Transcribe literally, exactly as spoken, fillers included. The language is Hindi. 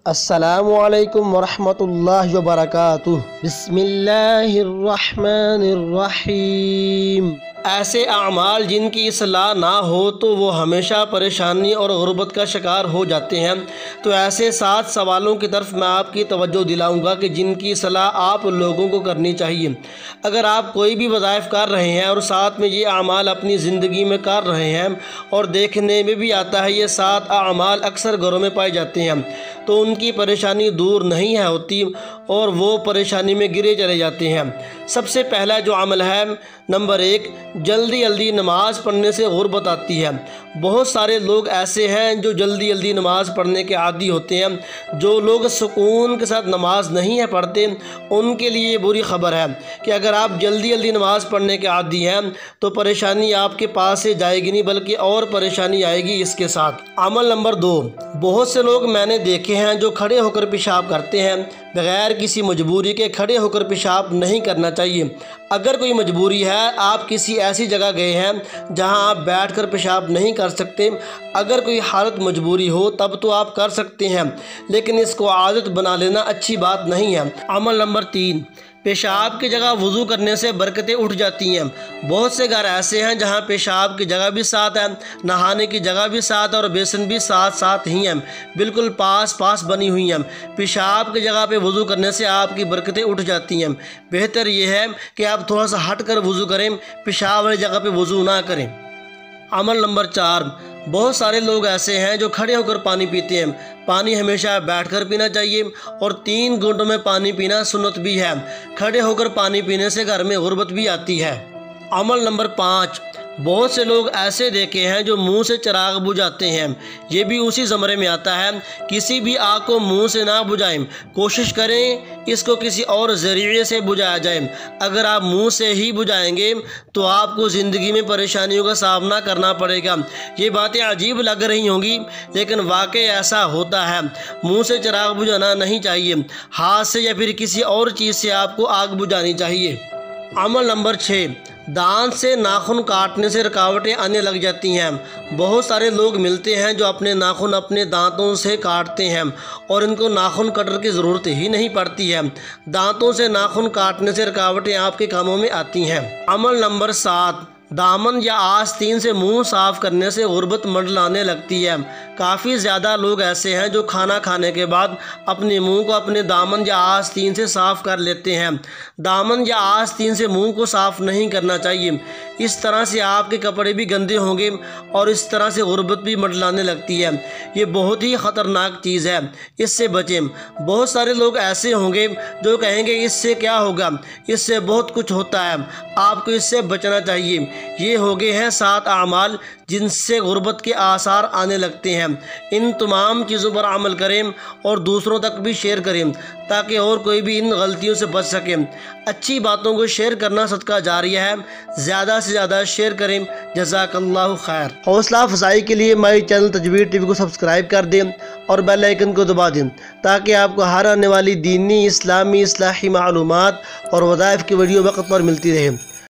अस्सलामुअलैकुम वरहमतुल्लाहि वबरकातुह। बिस्मिल्लाहिर्रहमानिर्रहीम। ऐसे अमाल जिनकी इस्लाह ना हो तो वो हमेशा परेशानी और गुर्बत का शिकार हो जाते हैं। तो ऐसे सात सवालों की तरफ मैं आपकी तवज्जो दिलाऊंगा कि जिनकी सलाह आप लोगों को करनी चाहिए। अगर आप कोई भी वज़ाइफ कर रहे हैं और साथ में ये अमाल अपनी ज़िंदगी में कर रहे हैं और देखने में भी आता है ये सात अमाल अक्सर घरों में पाए जाते हैं, तो उनकी परेशानी दूर नहीं है होती और वो परेशानी में गिरे चले जाते हैं। सबसे पहला जो अमल है, नंबर एक, जल्दी जल्दी नमाज़ पढ़ने से गुर्बत आती है। बहुत सारे लोग ऐसे हैं जो जल्दी जल्दी नमाज़ पढ़ने के आदी होते हैं। जो लोग सुकून के साथ नमाज नहीं है पढ़ते, उनके लिए ये बुरी ख़बर है कि अगर आप जल्दी जल्दी नमाज़ पढ़ने के आदी हैं तो परेशानी आपके पास से जाएगी नहीं बल्कि और परेशानी आएगी इसके साथ। अमल नंबर दो, बहुत से लोग मैंने देखे हैं जो खड़े होकर पेशाब करते हैं। बग़ैर किसी मजबूरी के खड़े होकर पेशाब नहीं करना चाहिए। अगर कोई मजबूरी है, आप किसी ऐसी जगह गए हैं जहां आप बैठकर पेशाब नहीं कर सकते, अगर कोई हालत मजबूरी हो तब तो आप कर सकते हैं, लेकिन इसको आदत बना लेना अच्छी बात नहीं है। अमल नंबर तीन, पेशाब की जगह वज़ू करने से बरकतें उठ जाती हैं। बहुत से घर ऐसे हैं जहां पेशाब की जगह भी साथ है, नहाने की जगह भी साथ है और बेसन भी साथ साथ ही हैं, बिल्कुल पास पास बनी हुई हैं। पेशाब की जगह पे वज़ू करने से आपकी बरकतें उठ जाती हैं। बेहतर यह है कि आप थोड़ा सा हट कर वज़ू करें, पेशाब वाली जगह पर वज़ू ना करें। अमल नंबर चार, बहुत सारे लोग ऐसे हैं जो खड़े होकर पानी पीते हैं। पानी हमेशा बैठकर पीना चाहिए और तीन घूंटों में पानी पीना सुन्नत भी है। खड़े होकर पानी पीने से घर में गुर्बत भी आती है। अमल नंबर पाँच, बहुत से लोग ऐसे देखे हैं जो मुंह से चिराग बुझाते हैं। ये भी उसी ज़मरे में आता है। किसी भी आग को मुंह से ना बुझाएं, कोशिश करें इसको किसी और ज़रिए से बुझाया जाए। अगर आप मुंह से ही बुझाएंगे तो आपको ज़िंदगी में परेशानियों का सामना करना पड़ेगा। ये बातें अजीब लग रही होंगी लेकिन वाकई ऐसा होता है। मुँह से चिराग बुझाना नहीं चाहिए, हाथ से या फिर किसी और चीज़ से आपको आग बुझानी चाहिए। अमल नंबर छः, दांत से नाखून काटने से रुकावटें आने लग जाती हैं। बहुत सारे लोग मिलते हैं जो अपने नाखून अपने दांतों से काटते हैं और इनको नाखून कटर की ज़रूरत ही नहीं पड़ती है। दांतों से नाखून काटने से रुकावटें आपके कामों में आती हैं। अमल नंबर सात, दामन या आस्तीन से मुंह साफ़ करने से गुर्बत मंडलाने लगती है। काफ़ी ज़्यादा लोग ऐसे हैं जो खाना खाने के बाद अपने मुंह को अपने दामन या आस्तीन से साफ़ कर लेते हैं। दामन या आस्तीन से मुंह को साफ़ नहीं करना चाहिए। इस तरह से आपके कपड़े भी गंदे होंगे और इस तरह से गुर्बत भी मंडलाने लगती है। ये बहुत ही ख़तरनाक चीज़ है, इससे बचें। बहुत सारे लोग ऐसे होंगे जो कहेंगे इससे क्या होगा, इससे बहुत कुछ होता है। आपको इससे बचना चाहिए। ये हो गए हैं सात अमाल जिनसे गुर्बत के आसार आने लगते हैं। इन तमाम चीज़ों पर अमल करें और दूसरों तक भी शेयर करें ताकि और कोई भी इन गलतियों से बच सके। अच्छी बातों को शेयर करना सदका जारिया है, ज़्यादा से ज़्यादा शेयर करें। जज़ाकल्लाहु खैर। हौसला अफजाई के लिए मेरे चैनल तजवीद टीवी को सब्सक्राइब कर दें और बेल आइकन को दबा दें ताकि आपको हर आने वाली दीनी, इस्लामी, इस्लाही मालूमात और वज़ाइफ की वीडियो वक्त पर मिलती रहे।